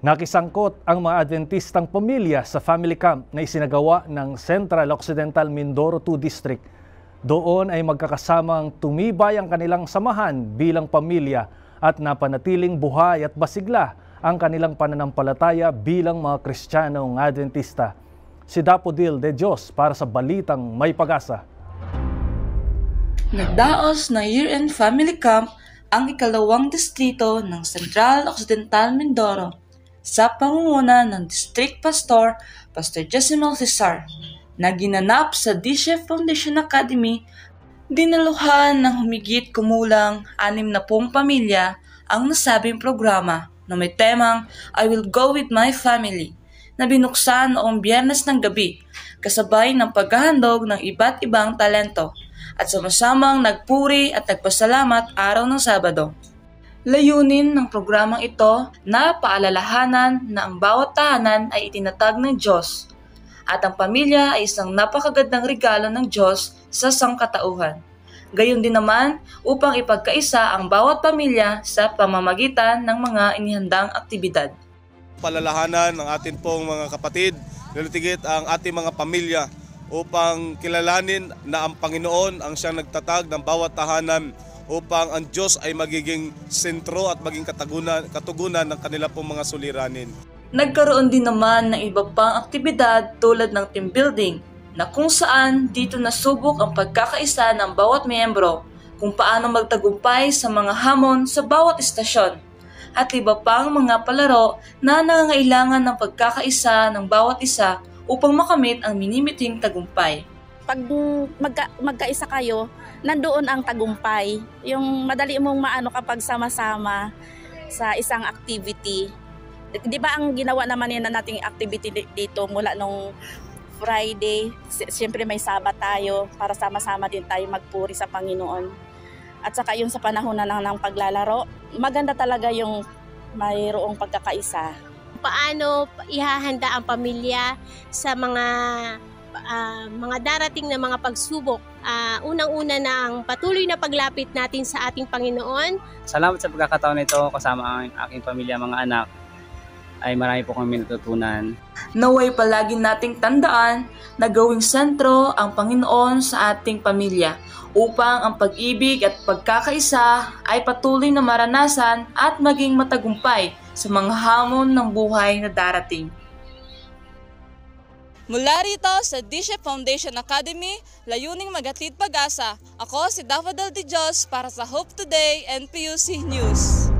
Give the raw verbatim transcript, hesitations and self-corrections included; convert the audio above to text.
Nakisangkot ang mga Adventistang pamilya sa family camp na isinagawa ng Central Occidental Mindoro two District. Doon ay magkakasamang tumibay ang kanilang samahan bilang pamilya at napanatiling buhay at masigla ang kanilang pananampalataya bilang mga Kristiyanong Adventista. Si Dapodil de Dios para sa Balitang May Pag-asa. Nagdaos ng year-end family camp ang ikalawang distrito ng Central Occidental Mindoro sa pangunguna ng District Pastor, Pastor Jesimel Cesar, na ginanap sa D S H Foundation Academy. Dinaluhan ng humigit kumulang anim na pong pamilya ang nasabing programa na may temang I Will Go With My Family, na binuksan noong Biyernes ng gabi kasabay ng paghahandog ng iba't ibang talento at sama-samang nagpuri at nagpasalamat araw ng Sabado. Layunin ng programang ito na paalalahanan na ang bawat tahanan ay itinatag ng Diyos at ang pamilya ay isang napakagandang regalo ng Diyos sa sangkatauhan. Gayon din naman upang ipagkaisa ang bawat pamilya sa pamamagitan ng mga inihandang aktibidad. Palalahanan ng atin pong mga kapatid, lalo-tigit ang ating mga pamilya upang kilalanin na ang Panginoon ang siyang nagtatag ng bawat tahanan upang ang Diyos ay magiging sentro at maging katagunan, katugunan ng kanila pong mga suliranin. Nagkaroon din naman ng iba pang aktibidad tulad ng team building na kung saan dito nasubok ang pagkakaisa ng bawat miyembro kung paano magtagumpay sa mga hamon sa bawat istasyon at iba pang mga palaro na nangangailangan ng pagkakaisa ng bawat isa upang makamit ang minimiting tagumpay. Pag magka, magkaisa kayo, nandoon ang tagumpay. Yung madali mong maano kapag sama-sama sa isang activity. Di ba ang ginawa naman yan na nating activity dito mula nung Friday, siyempre may Sabat tayo para sama-sama din tayo magpuri sa Panginoon. At saka yung sa panahon na ng, ng paglalaro, maganda talaga yung mayroong pagkakaisa. Paano ihahanda ang pamilya sa mga uh, mga darating na mga pagsubok. Uh, unang-una na ang patuloy na paglapit natin sa ating Panginoon. Salamat sa pagkakataon nito kasama ang aking pamilya, mga anak. Ay marami po kami natutunan. Naway palagi nating tandaan na gawing sentro ang Panginoon sa ating pamilya upang ang pag-ibig at pagkakaisa ay patuloy na maranasan at maging matagumpay sa mga hamon ng buhay na darating. Mula rito sa D S H Foundation Academy, layuning maghatid pag-asa. Ako si Dapodil de Dios para sa Hope Today and P U C News.